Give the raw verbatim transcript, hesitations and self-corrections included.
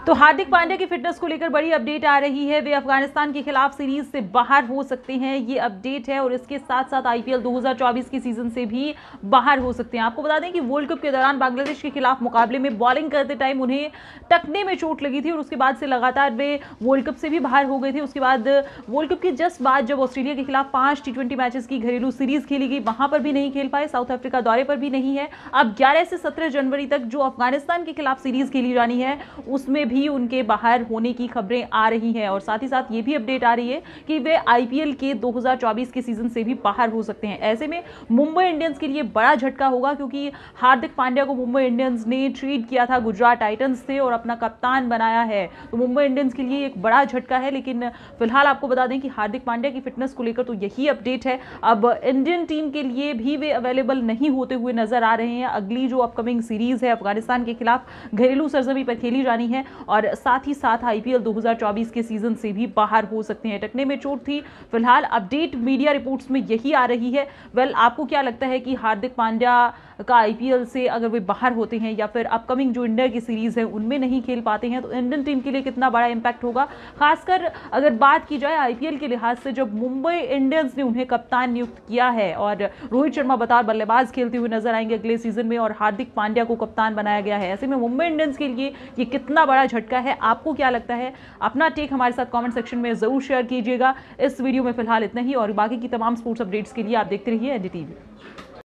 तो हार्दिक पांड्या की फिटनेस को लेकर बड़ी अपडेट आ रही है। वे अफगानिस्तान के खिलाफ सीरीज से बाहर हो सकते हैं, ये अपडेट है। और इसके साथ साथ आईपीएल दो हज़ार चौबीस की सीजन से भी बाहर हो सकते हैं। आपको बता दें कि वर्ल्ड कप के दौरान बांग्लादेश के खिलाफ मुकाबले में बॉलिंग करते टाइम उन्हें टखने में चोट लगी थी और उसके बाद से लगातार वे वर्ल्ड कप से भी बाहर हो गए थे। उसके बाद वर्ल्ड कप के जस्ट बाद जब ऑस्ट्रेलिया के खिलाफ पांच टी ट्वेंटी मैचेस की घरेलू सीरीज खेली गई, वहां पर भी नहीं खेल पाए। साउथ अफ्रीका दौरे पर भी नहीं है। अब ग्यारह से सत्रह जनवरी तक जो अफगानिस्तान के खिलाफ सीरीज खेली जानी है उसमें भी उनके बाहर होने की खबरें आ रही हैं। और साथ ही साथ ये भी अपडेट आ रही है कि वे आईपीएल के दो हज़ार चौबीस के सीजन से भी बाहर हो सकते हैं। ऐसे में मुंबई इंडियंस के लिए बड़ा झटका होगा, क्योंकि हार्दिक पांड्या को मुंबई इंडियंस ने ट्रीट किया था गुजरात टाइटंस से और अपना कप्तान बनाया है। तो मुंबई इंडियंस के लिए एक बड़ा झटका है। लेकिन फिलहाल आपको बता दें कि हार्दिक पांड्या की फिटनेस को लेकर तो यही अपडेट है। अब इंडियन टीम के लिए भी वे अवेलेबल नहीं होते हुए नजर आ रहे हैं। अगली जो अपकमिंग सीरीज है अफगानिस्तान के खिलाफ घरेलू सरजमी पर खेली जानी है और साथ ही साथ आईपीएल दो हज़ार चौबीस के सीजन से भी बाहर हो सकते हैं। टखने में चोट थी। फिलहाल अपडेट मीडिया रिपोर्ट्स में यही आ रही है। वेल, आपको क्या लगता है कि हार्दिक पांड्या का आईपीएल से अगर वे बाहर होते हैं या फिर अपकमिंग जो इंडिया की सीरीज है उनमें नहीं खेल पाते हैं तो इंडियन टीम के लिए कितना बड़ा इंपैक्ट होगा? खासकर अगर बात की जाए आईपीएल के लिहाज से, जब मुंबई इंडियंस ने उन्हें कप्तान नियुक्त किया है और रोहित शर्मा बतौर बल्लेबाज खेलते हुए नजर आएंगे अगले सीजन में और हार्दिक पांड्या को कप्तान बनाया गया है। ऐसे में मुंबई इंडियंस के लिए ये कितना बड़ा झटका है? आपको क्या लगता है? अपना टेक हमारे साथ कमेंट सेक्शन में जरूर शेयर कीजिएगा। इस वीडियो में फिलहाल इतना ही और बाकी की तमाम स्पोर्ट्स अपडेट्स के लिए आप देखते रहिए एनडीटीवी।